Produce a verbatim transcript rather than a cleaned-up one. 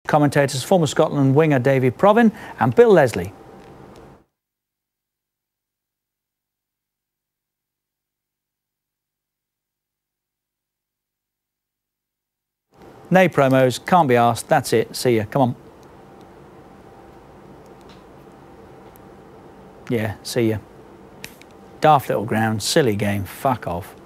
Commentators former Scotland winger David Provin and Bill Leslie. Nay promos, can't be asked, that's it, see ya, come on. Yeah, see ya. Daft little ground, silly game, fuck off.